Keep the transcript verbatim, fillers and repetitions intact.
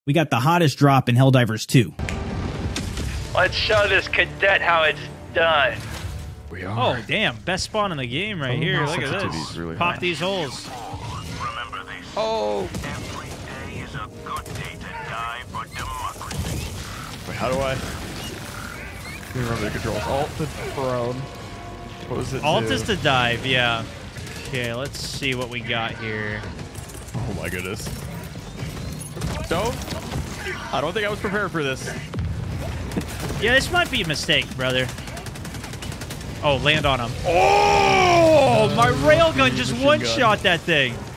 We got the hottest drop in Helldivers two. Let's show this cadet how it's done. We are. Oh, damn. Best spawn in the game right Oh, here. my Look at sensitivity's this. really Pop high. these holes. Remember this. Oh. Every day is a good day to die for democracy. Wait, how do I? Let me remember the controls. Alt to prone. What was it? Alt to? is to dive, yeah. Okay, let's see what we got here. Oh my goodness. Don't. I don't think I was prepared for this. Yeah, this might be a mistake, brother. Oh, land on him. Oh, my railgun just Machine one-shot that thing.